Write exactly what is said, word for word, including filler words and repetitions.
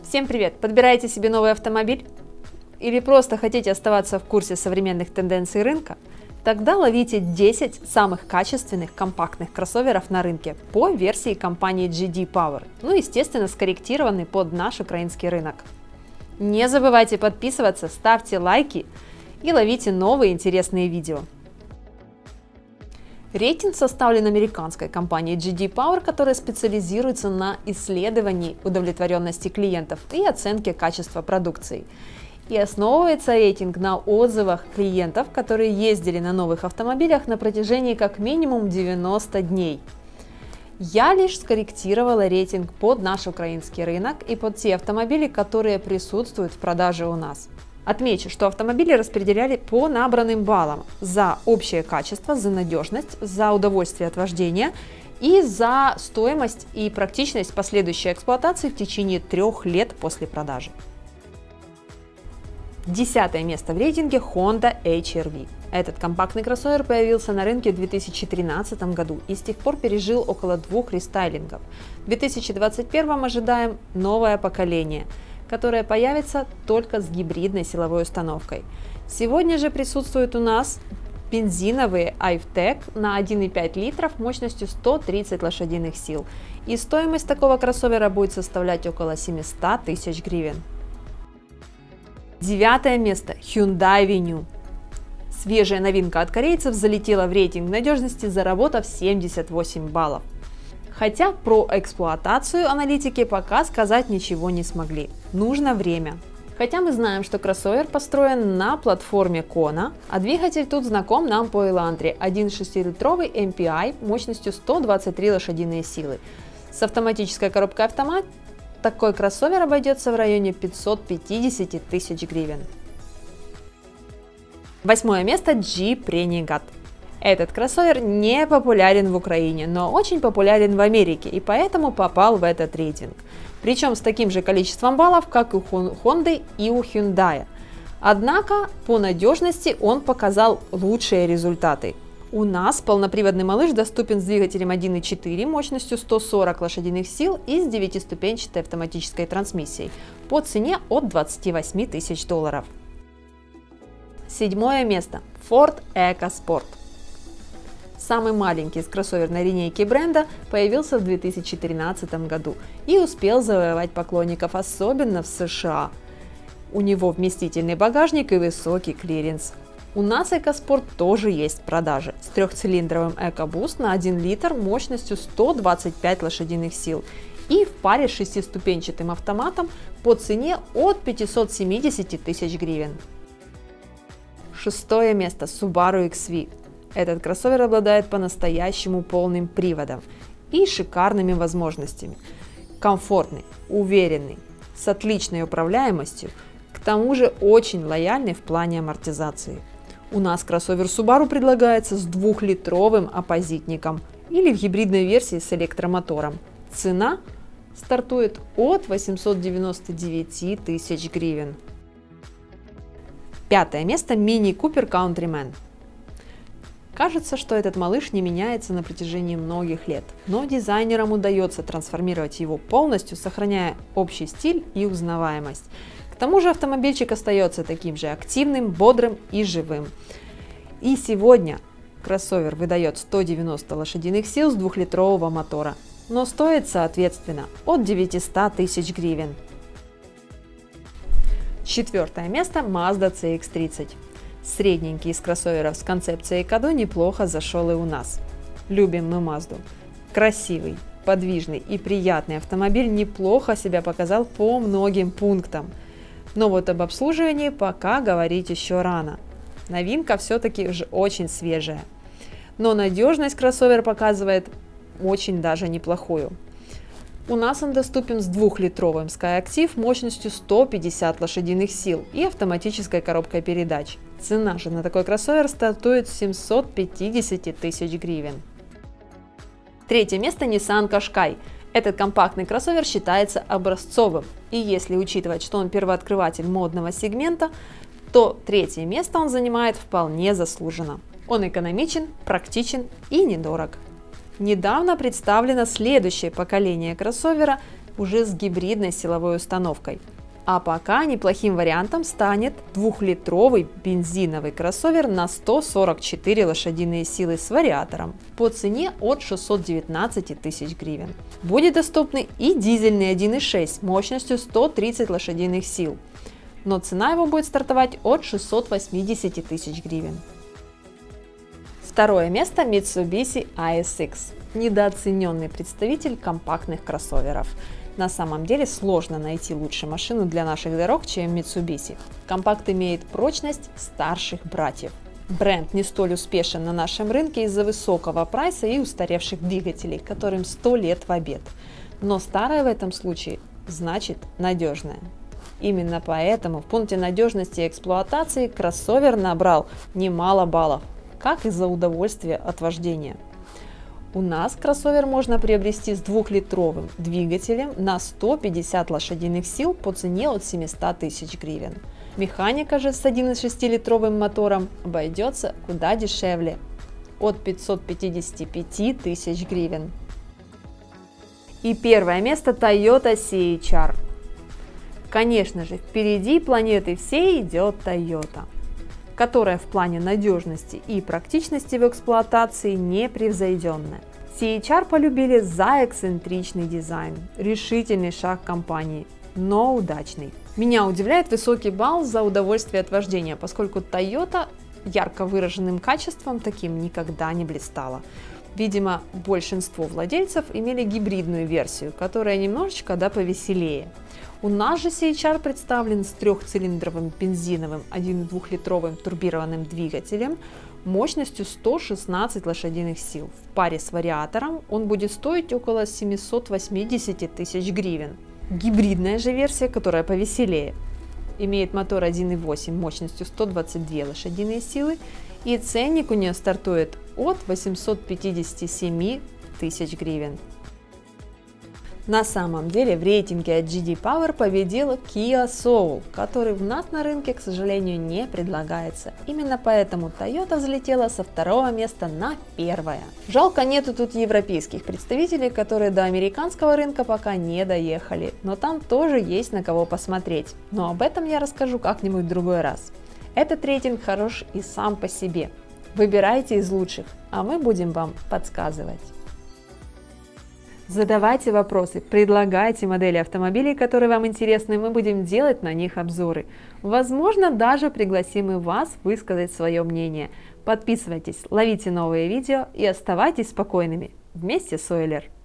Всем привет! Подбираете себе новый автомобиль? Или просто хотите оставаться в курсе современных тенденций рынка? Тогда ловите десять самых качественных компактных кроссоверов на рынке по версии компании джи ди Power, ну естественно скорректированный под наш украинский рынок. Не забывайте подписываться, ставьте лайки и ловите новые интересные видео. Рейтинг составлен американской компанией джи ди Power, которая специализируется на исследовании удовлетворенности клиентов и оценке качества продукции. И основывается рейтинг на отзывах клиентов, которые ездили на новых автомобилях на протяжении как минимум девяноста дней. Я лишь скорректировала рейтинг под наш украинский рынок и под те автомобили, которые присутствуют в продаже у нас. Отмечу, что автомобили распределяли по набранным баллам за общее качество, за надежность, за удовольствие от вождения и за стоимость и практичность последующей эксплуатации в течение трех лет после продажи. Десятое место в рейтинге Honda эйч ар ви. Этот компактный кроссовер появился на рынке в две тысячи тринадцатом году и с тех пор пережил около двух рестайлингов. В две тысячи двадцать первом ожидаем новое поколение, которая появится только с гибридной силовой установкой. Сегодня же присутствуют у нас бензиновые i-Tech на один и пять литров мощностью сто тридцать лошадиных сил. И стоимость такого кроссовера будет составлять около семисот тысяч гривен. Девятое место. Hyundai Venue. Свежая новинка от корейцев залетела в рейтинг надежности, заработав семьдесят восемь баллов. Хотя про эксплуатацию аналитики пока сказать ничего не смогли. Нужно время. Хотя мы знаем, что кроссовер построен на платформе Kona, а двигатель тут знаком нам по Elantra, один шестилитровый эм пи ай мощностью сто двадцать три лошадиные силы. С автоматической коробкой автомат такой кроссовер обойдется в районе пятисот пятидесяти тысяч гривен. Восьмое место. Jeep Renegade. Этот кроссовер не популярен в Украине, но очень популярен в Америке и поэтому попал в этот рейтинг. Причем с таким же количеством баллов, как и у Honda и у Hyundai. Однако по надежности он показал лучшие результаты. У нас полноприводный малыш доступен с двигателем один и четыре мощностью сто сорок лошадиных сил и с девятиступенчатой автоматической трансмиссией по цене от двадцати восьми тысяч долларов. Седьмое место. Ford EcoSport. Самый маленький из кроссоверной линейки бренда появился в две тысячи тринадцатом году и успел завоевать поклонников, особенно в США. У него вместительный багажник и высокий клиренс. У нас EcoSport тоже есть в продаже с трехцилиндровым EcoBoost на один литр мощностью сто двадцать пять лошадиных сил и в паре с шестиступенчатым автоматом по цене от пятисот семидесяти тысяч гривен. Шестое место. Subaru икс ви. Этот кроссовер обладает по-настоящему полным приводом и шикарными возможностями. Комфортный, уверенный, с отличной управляемостью, к тому же очень лояльный в плане амортизации. У нас кроссовер Subaru предлагается с двухлитровым оппозитником или в гибридной версии с электромотором. Цена стартует от восьмисот девяноста девяти тысяч гривен. Пятое место. Mini Cooper Countryman. Кажется, что этот малыш не меняется на протяжении многих лет, но дизайнерам удается трансформировать его полностью, сохраняя общий стиль и узнаваемость. К тому же автомобильчик остается таким же активным, бодрым и живым. И сегодня кроссовер выдает сто девяносто лошадиных сил с двухлитрового мотора, но стоит соответственно от девятисот тысяч гривен. Четвертое место. Mazda си икс тридцать. Средненький из кроссоверов с концепцией Экодо неплохо зашел и у нас. Любим мы Мазду. Красивый, подвижный и приятный автомобиль неплохо себя показал по многим пунктам. Но вот об обслуживании пока говорить еще рано. Новинка все-таки уже очень свежая. Но надежность кроссовер показывает очень даже неплохую. У нас он доступен с двухлитровым SkyActiv мощностью сто пятьдесят лошадиных сил и автоматической коробкой передач. Цена же на такой кроссовер стартует с семисот пятидесяти тысяч гривен. Третье место. Nissan Qashqai. Этот компактный кроссовер считается образцовым, и если учитывать, что он первооткрыватель модного сегмента, то третье место он занимает вполне заслуженно. Он экономичен, практичен и недорог. Недавно представлено следующее поколение кроссовера уже с гибридной силовой установкой. А пока неплохим вариантом станет двухлитровый бензиновый кроссовер на сто сорок четыре лошадиные силы с вариатором по цене от шестисот девятнадцати тысяч гривен. Будет доступный и дизельный один и шесть мощностью сто тридцать лошадиных сил, но цена его будет стартовать от шестисот восьмидесяти тысяч гривен. Второе место Mitsubishi эй эс икс. Недооцененный представитель компактных кроссоверов. На самом деле сложно найти лучшую машину для наших дорог, чем Mitsubishi. Компакт имеет прочность старших братьев. Бренд не столь успешен на нашем рынке из-за высокого прайса и устаревших двигателей, которым сто лет в обед. Но старое в этом случае значит надежное. Именно поэтому в пункте надежности и эксплуатации кроссовер набрал немало баллов, как и за удовольствие от вождения. У нас кроссовер можно приобрести с двухлитровым двигателем на сто пятьдесят лошадиных сил по цене от семисот тысяч гривен. Механика же с одним и шестилитровым мотором обойдется куда дешевле – от пятисот пятидесяти пяти тысяч гривен. И первое место Toyota си эйч ар. Конечно же, впереди планеты всей идет Toyota, которая в плане надежности и практичности в эксплуатации непревзойденная. си эйч ар полюбили за эксцентричный дизайн, решительный шаг компании, но удачный. Меня удивляет высокий балл за удовольствие от вождения, поскольку Toyota ярко выраженным качеством таким никогда не блистала. Видимо, большинство владельцев имели гибридную версию, которая немножечко да повеселее. У нас же си эйч ар представлен с трехцилиндровым бензиновым один и двухлитровым турбированным двигателем мощностью сто шестнадцать лошадиных сил. В паре с вариатором он будет стоить около семисот восьмидесяти тысяч гривен. Гибридная же версия, которая повеселее, имеет мотор один и восемь мощностью сто двадцать две лошадиные силы, и ценник у нее стартует от восьмисот пятидесяти семи тысяч гривен. На самом деле в рейтинге от джи ди Power победил Kia Soul, который в нас на рынке, к сожалению, не предлагается. Именно поэтому Toyota взлетела со второго места на первое. Жалко, нету тут европейских представителей, которые до американского рынка пока не доехали, но там тоже есть на кого посмотреть. Но об этом я расскажу как-нибудь в другой раз. Этот рейтинг хорош и сам по себе. Выбирайте из лучших, а мы будем вам подсказывать. Задавайте вопросы, предлагайте модели автомобилей, которые вам интересны, мы будем делать на них обзоры. Возможно, даже пригласим и вас высказать свое мнение. Подписывайтесь, ловите новые видео и оставайтесь спокойными вместе с Ойлер.